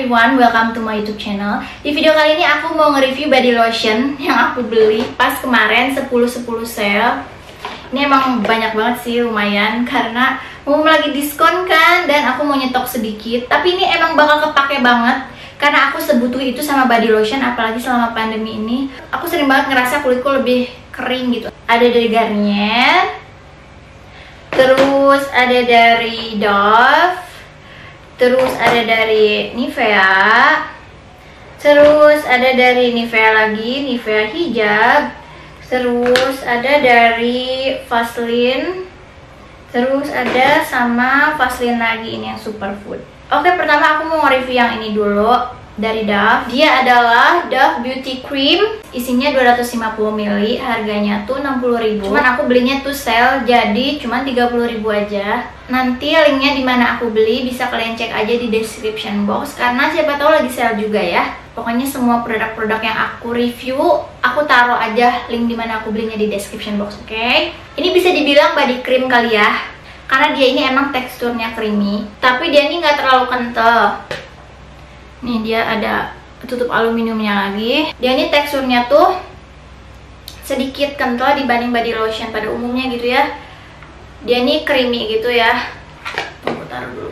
everyone, welcome to my YouTube channel. Di video kali ini aku mau nge-review body lotion yang aku beli pas kemarin 10-10 sale. Ini emang banyak banget sih, lumayan, karena mau lagi diskon kan, dan aku mau nyetok sedikit. Tapi ini emang bakal kepake banget, karena aku sebutuh itu sama body lotion, apalagi selama pandemi ini. Aku sering banget ngerasa kulitku lebih kering gitu. Ada dari Garnier, terus ada dari Dove, terus ada dari Nivea, terus ada dari Nivea lagi, Nivea hijab, terus ada dari Vaseline, terus ada sama Vaseline lagi, ini yang superfood. Oke, pertama aku mau nge-review yang ini dulu, dari Dove. Dia adalah Dove Beauty Cream, isinya 250 ml, harganya tuh 60.000. Cuman aku belinya tuh sale, jadi cuman 30.000 aja. Nanti linknya dimana aku beli bisa kalian cek aja di description box, karena siapa tahu lagi sale juga ya. Pokoknya semua produk-produk yang aku review, aku taruh aja link dimana aku belinya di description box, oke? Ini bisa dibilang body cream kali ya, karena dia ini emang teksturnya creamy, tapi dia ini nggak terlalu kental. Nih dia ada tutup aluminiumnya lagi. Dia ini teksturnya tuh sedikit kental dibanding body lotion pada umumnya gitu ya. Dia ini creamy gitu ya. Tunggu, taruh dulu.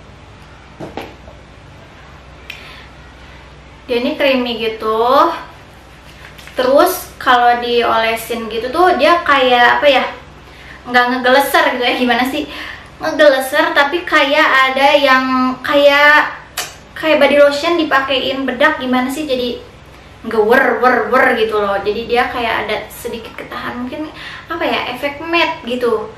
Dia ini creamy gitu. Terus kalau diolesin gitu tuh dia kayak apa ya? Nggak ngegeleser gitu ya, gimana sih? Ngegeleser tapi kayak ada yang kayak body lotion dipakein bedak, gimana sih, jadi ngewer gitu loh. Jadi dia kayak ada sedikit ketahan, mungkin apa ya, efek matte gitu.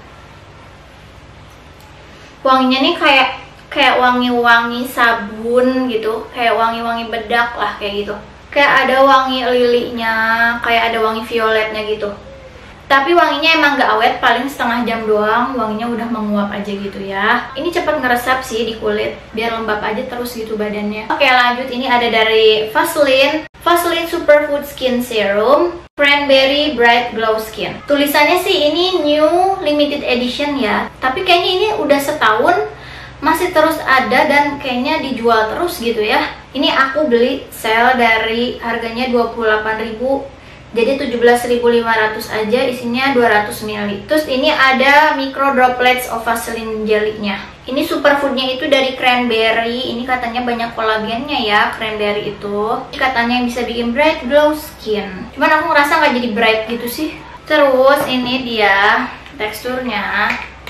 Wanginya nih kayak wangi-wangi sabun gitu, kayak wangi-wangi bedak lah, kayak gitu. Kayak ada wangi lilinya, kayak ada wangi violetnya gitu. Tapi wanginya emang gak awet, paling setengah jam doang, wanginya udah menguap aja gitu ya. Ini cepat ngeresap sih di kulit, biar lembab aja terus gitu badannya. Oke, lanjut, ini ada dari Vaseline Superfood Skin Serum Cranberry Bright Glow Skin. Tulisannya sih ini new limited edition ya, tapi kayaknya ini udah setahun masih terus ada dan kayaknya dijual terus gitu ya. Ini aku beli sale dari harganya 28.000, jadi 17.500 aja, isinya 200 ml. Terus ini ada micro droplets of Vaseline jelly-nya. Ini superfoodnya itu dari cranberry. Ini katanya banyak kolagennya ya, cranberry itu. Katanya yang bisa bikin bright glow skin. Cuman aku ngerasa nggak jadi bright gitu sih. Terus ini dia teksturnya.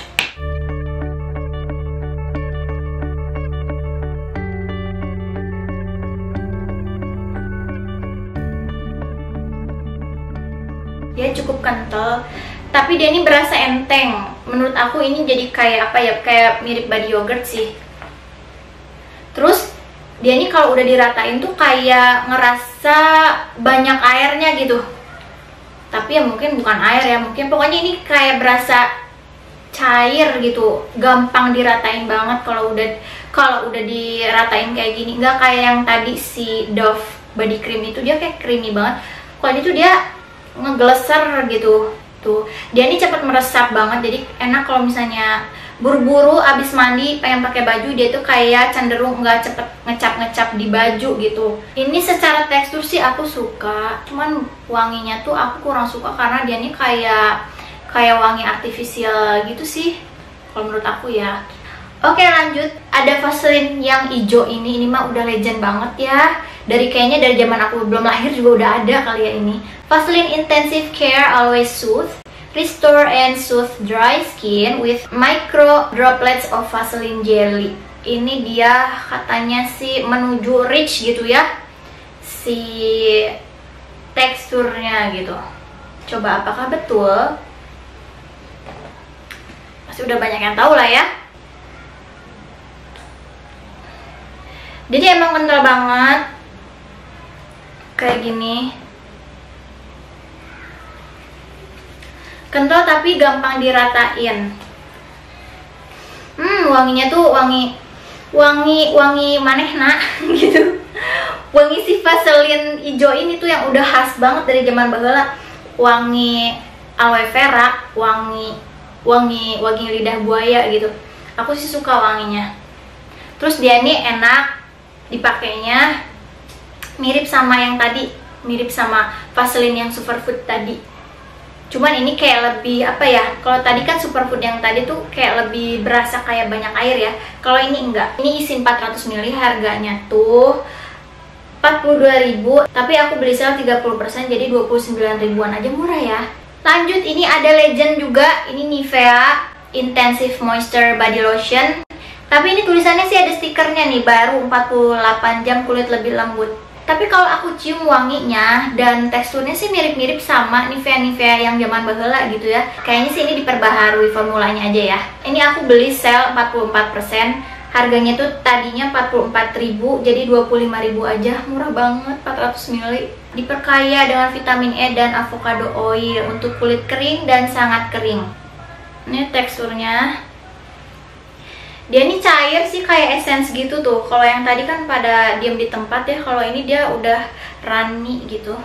Dia cukup kental, tapi dia ini berasa enteng. Menurut aku ini jadi kayak apa ya, kayak mirip body yogurt sih. Terus dia ini kalau udah diratain tuh kayak ngerasa banyak airnya gitu. Tapi ya mungkin bukan air ya, mungkin pokoknya ini kayak berasa cair gitu, gampang diratain banget kalau udah diratain kayak gini. Nggak kayak yang tadi si Dove body cream itu, dia kayak creamy banget. Kalau ini tuh dia ngegeleser gitu tuh. Dia ini cepet meresap banget, jadi enak kalau misalnya buru-buru abis mandi pengen pakai baju, dia tuh kayak cenderung nggak cepet ngecap di baju gitu. Ini secara tekstur sih aku suka, cuman wanginya tuh aku kurang suka karena dia ini kayak wangi artifisial gitu sih kalau menurut aku ya. Oke, lanjut, ada Vaseline yang hijau ini mah udah legend banget ya. Kayaknya dari zaman aku belum lahir juga udah ada kali ya ini. Vaseline Intensive Care Always Soothe, Restore and Soothe Dry Skin with Micro Droplets of Vaseline Jelly. Ini dia katanya sih menuju rich gitu ya, si teksturnya gitu. Coba apakah betul? Pasti udah banyak yang tahu lah ya. Jadi emang kental banget, kayak gini. Kental tapi gampang diratain. Wanginya tuh wangi manehna gitu. Wangi si Vaseline hijau ini tuh yang udah khas banget dari zaman baheula. Wangi aloe vera, wangi lidah buaya gitu. Aku sih suka wanginya. Terus dia ini enak dipakainya mirip sama yang tadi, mirip sama Vaseline yang Superfood tadi. Cuman ini kayak lebih apa ya, kalau tadi kan Superfood yang tadi tuh kayak lebih berasa kayak banyak air ya. Kalau ini enggak, ini isi 400 ml, harganya tuh 42.000, tapi aku beli sale 30%, jadi 29 ribuan aja, murah ya. Lanjut, ini ada Legend juga, ini Nivea Intensive Moisture Body Lotion. Tapi ini tulisannya sih ada stikernya nih, baru 48 jam kulit lebih lembut. Tapi kalau aku cium wanginya dan teksturnya sih mirip-mirip sama Nivea yang zaman baheula gitu ya. Kayaknya sih ini diperbaharui formulanya aja ya. Ini aku beli sale 44%. Harganya tuh tadinya 44.000, jadi 25.000 aja, murah banget, 400 ml. Diperkaya dengan vitamin E dan avocado oil untuk kulit kering dan sangat kering. Ini teksturnya. Dia ini cair sih, kayak essence gitu tuh. Kalau yang tadi kan pada diam di tempat ya, kalau ini dia udah runny gitu.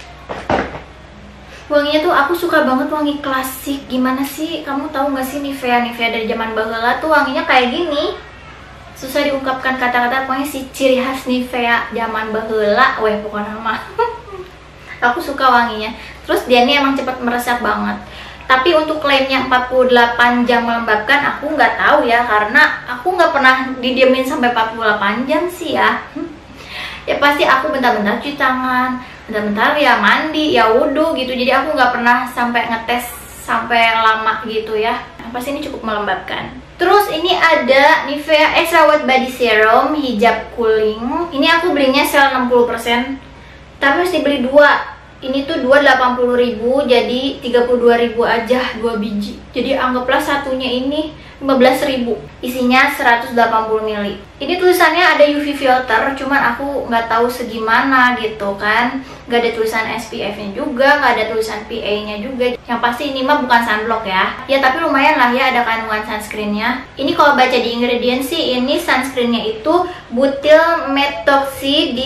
Wanginya tuh aku suka banget, wangi klasik. Gimana sih? Kamu tahu nggak sih Nivea dari zaman baheula tuh wanginya kayak gini. Susah diungkapkan kata-kata, pokoknya si ciri khas Nivea zaman baheula, weh pokoknya mah. Aku suka wanginya. Terus dia ini emang cepat meresap banget. Tapi untuk klaimnya 48 jam melembabkan, aku nggak tahu ya, karena aku nggak pernah didiemin sampai 48 jam sih ya. Ya pasti aku bentar-bentar cuci tangan, bentar-bentar ya mandi, ya wudhu gitu. Jadi aku nggak pernah sampai ngetes sampai lama gitu ya. Pasti ini cukup melembabkan. Terus ini ada Nivea Extra White Body Serum Hijab Cooling. Ini aku belinya sale 60%, tapi mesti beli 2. Ini tuh 80.000, jadi 32.000 aja 2 biji. Jadi anggaplah satunya ini 15.000. Isinya 180 ml. Ini tulisannya ada UV filter, cuman aku nggak tahu segimana gitu kan. Nggak ada tulisan SPF-nya juga, nggak ada tulisan PA-nya juga. Yang pasti ini mah bukan sunblock ya. Ya tapi lumayan lah ya, ada kandungan sunscreen-nya. Ini kalau baca di ingredient sih, ini sunscreen-nya itu butyl methoxy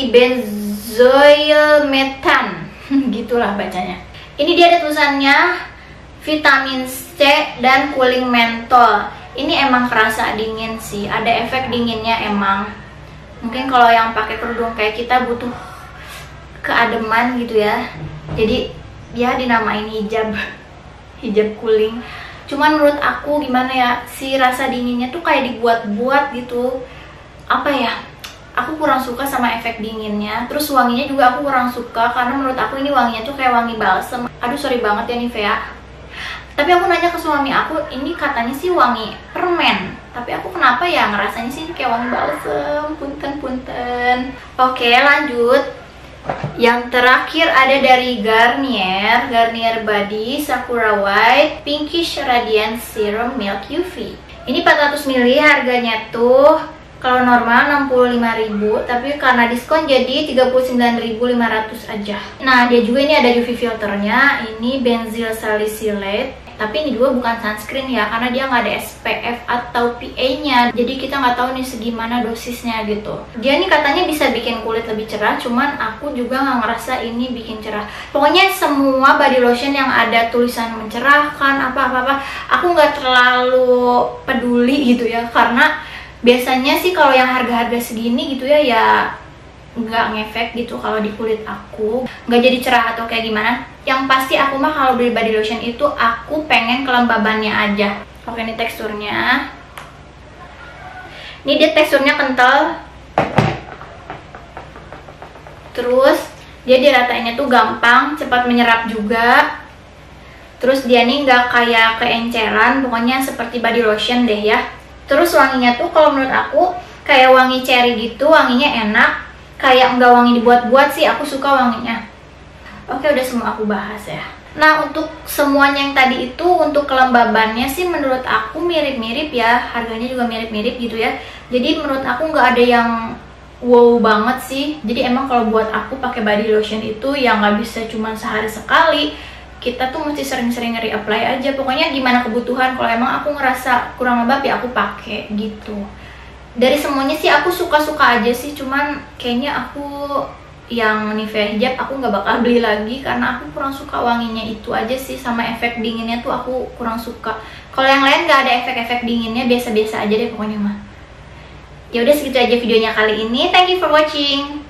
dibenzoylmethan. Gitulah bacanya. Ini dia ada tulisannya vitamin C dan cooling mentol. Ini emang kerasa dingin sih, ada efek dinginnya emang. Mungkin kalau yang pakai kerudung kayak kita butuh keademan gitu ya. Jadi ya dinamain hijab cooling. Cuman menurut aku gimana ya, si rasa dinginnya tuh kayak dibuat-buat gitu. Apa ya? Aku kurang suka sama efek dinginnya. Terus wanginya juga aku kurang suka, karena menurut aku ini wanginya tuh kayak wangi balsem. Aduh sorry banget ya Nivea. Tapi aku nanya ke suami aku, ini katanya sih wangi permen. Tapi aku kenapa ya ngerasanya sih kayak wangi balsem. Punten. Oke lanjut. Yang terakhir ada dari Garnier Body Sakura White Pinkish Radiance Serum Milk UV. Ini 400 ml, harganya tuh kalau normal 65.000, tapi karena diskon jadi 39.500 aja. Nah, dia juga ini ada UV filternya, ini benzyl salicylate. Tapi ini juga bukan sunscreen ya, karena dia nggak ada SPF atau PA-nya. Jadi kita nggak tahu nih segimana dosisnya gitu. Dia nih katanya bisa bikin kulit lebih cerah, cuman aku juga nggak ngerasa ini bikin cerah. Pokoknya semua body lotion yang ada tulisan mencerahkan apa-apa, aku nggak terlalu peduli gitu ya, karena biasanya sih kalau yang harga-harga segini gitu ya nggak ngefek gitu kalau di kulit aku, nggak jadi cerah atau kayak gimana. Yang pasti aku mah kalau beli body lotion itu aku pengen kelembabannya aja. Oke, ini teksturnya. Ini dia teksturnya kental. Terus dia diratainnya tuh gampang, cepat menyerap juga. Terus dia nih nggak kayak keenceran, pokoknya seperti body lotion deh ya. Terus wanginya tuh kalau menurut aku kayak wangi cherry gitu, wanginya enak. Kayak nggak wangi dibuat-buat sih, aku suka wanginya. Oke, udah semua aku bahas ya. Nah, untuk semuanya yang tadi itu, untuk kelembabannya sih menurut aku mirip-mirip ya. Harganya juga mirip-mirip gitu ya. Jadi menurut aku nggak ada yang wow banget sih. Jadi emang kalau buat aku pakai body lotion itu yang nggak bisa cuma sehari sekali. Kita tuh mesti sering-sering reapply aja. Pokoknya gimana kebutuhan. Kalau emang aku ngerasa kurang lembab ya aku pakai gitu. Dari semuanya sih aku suka-suka aja sih. Cuman kayaknya aku yang Nivea hijab aku nggak bakal beli lagi, karena aku kurang suka wanginya itu aja sih. Sama efek dinginnya tuh aku kurang suka. Kalau yang lain nggak ada efek-efek dinginnya, biasa-biasa aja deh pokoknya mah. Ya udah segitu aja videonya kali ini. Thank you for watching.